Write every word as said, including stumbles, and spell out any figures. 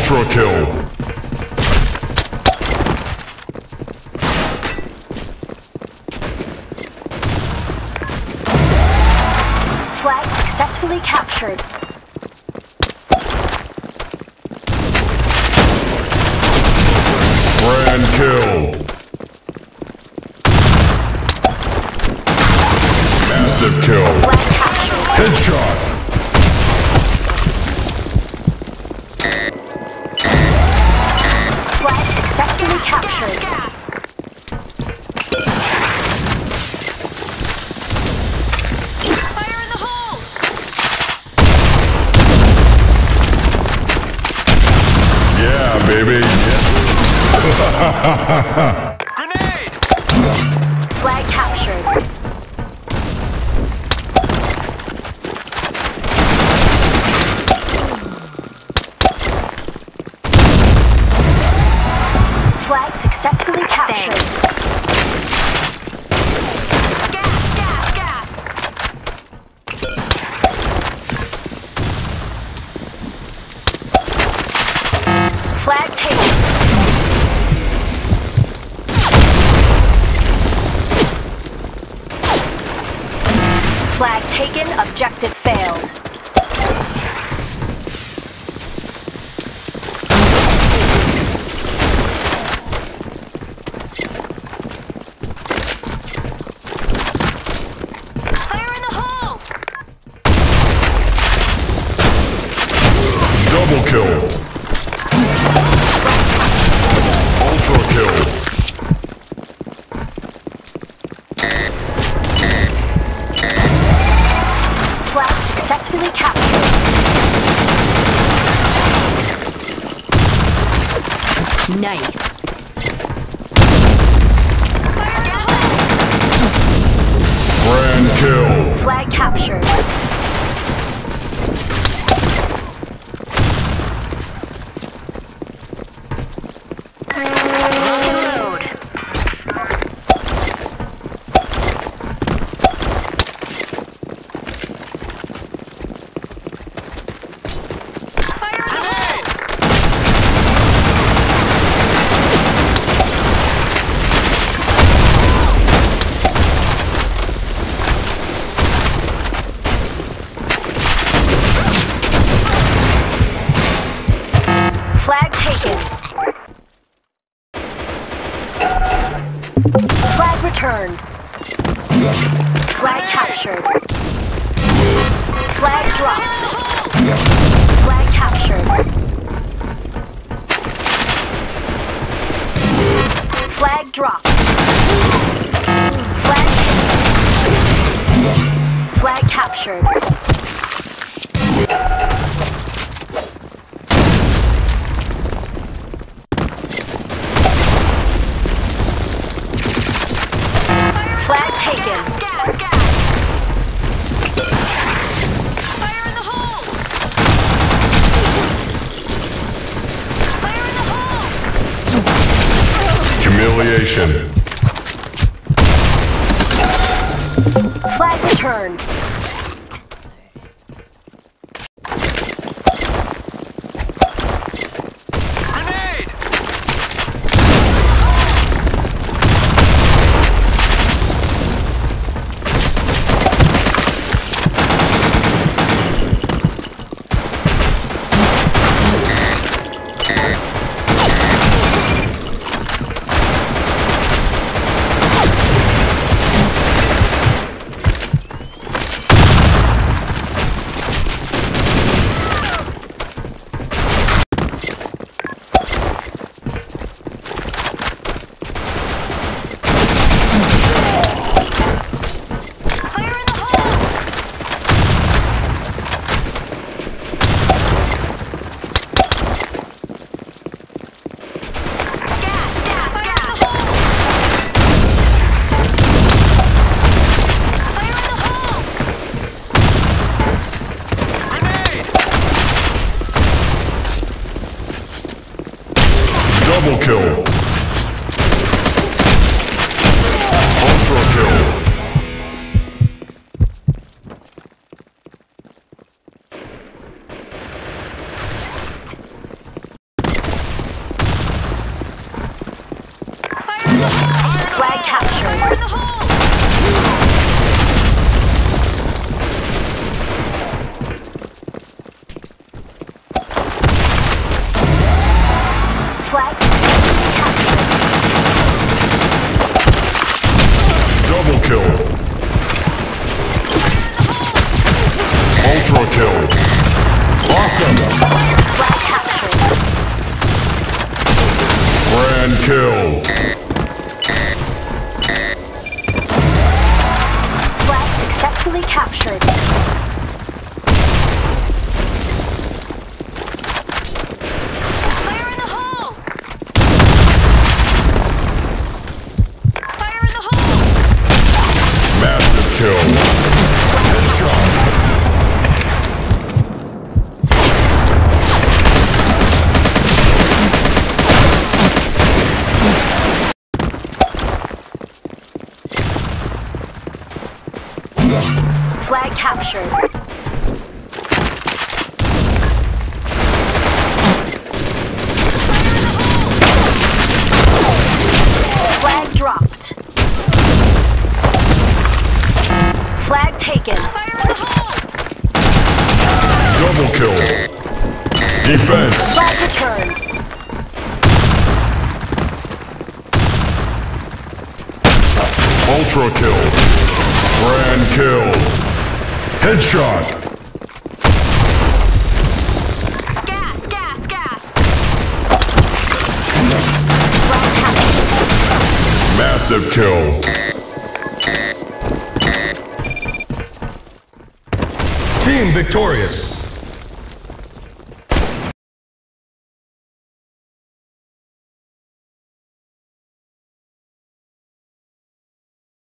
Ultra kill. Flag successfully captured. Grand kill. Massive kill. Flag captured. Headshot. Flag successfully captured. Fire in the hole! Yeah, baby. Grenade! Flag captured. Flag successfully captured. Gas, gas, gas! Flag taken. Flag taken. Objective failed. Fire in the hole! Double kill. Ultra kill. Flag successfully captured. Nice. Grand kill. Flag captured. Road. Fire in the hole! Flag taken. Flag returned. Flag captured. Flag dropped. Flag captured. Flag dropped. Flag taken. Flag captured. Flag taken. Gas, gas! Fire in the hole! Fire in the hole! Humiliation. Flag returned. Grenade! Ultra kill. Awesome. Flag captured. Grand kill. Flag successfully captured. Fire in the hole! Fire in the hole! Massive kill. Headshot. Flag captured. Flag dropped. Flag taken. Fire in the hole! Double kill. Defense. Flag returned. Ultra kill. Grand kill. Headshot. Gas, gas, gas! Flag captured. Massive kill. Team victorious.